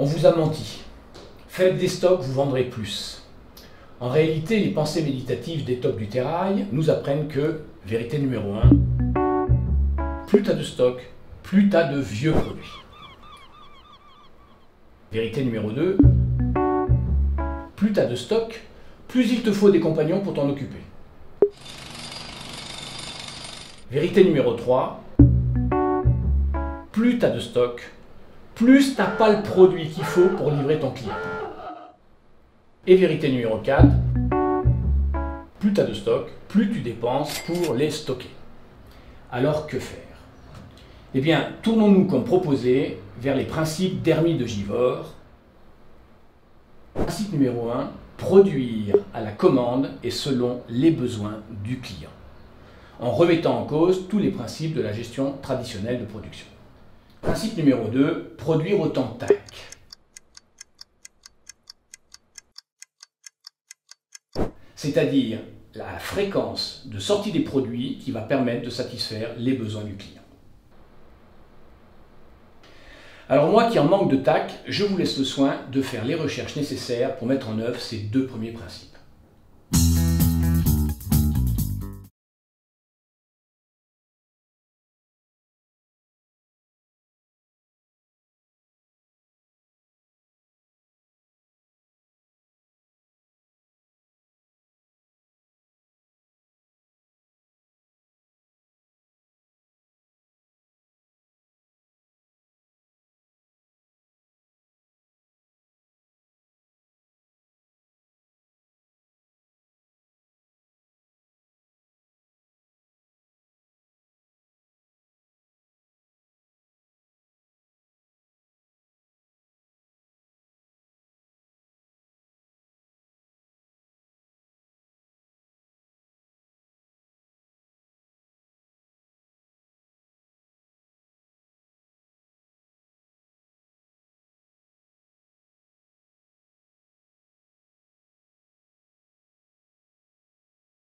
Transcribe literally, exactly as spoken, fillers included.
On vous a menti. Faites des stocks, vous vendrez plus. En réalité, les pensées méditatives des tops du terrail nous apprennent que, vérité numéro un, plus tu as de stock, plus tu as de vieux produits. Vérité numéro deux, plus tu as de stock, plus il te faut des compagnons pour t'en occuper. Vérité numéro trois, plus tu as de stock, plus tu n'as pas le produit qu'il faut pour livrer ton client. Et vérité numéro quatre, plus tu as de stock, plus tu dépenses pour les stocker. Alors que faire? Eh bien, tournons-nous comme proposé vers les principes d'Hermie de Givors. Principe numéro un, produire à la commande et selon les besoins du client, en remettant en cause tous les principes de la gestion traditionnelle de production. Principe numéro deux, produire au temps tac. C'est-à-dire la fréquence de sortie des produits qui va permettre de satisfaire les besoins du client. Alors moi qui en manque de tac, je vous laisse le soin de faire les recherches nécessaires pour mettre en œuvre ces deux premiers principes.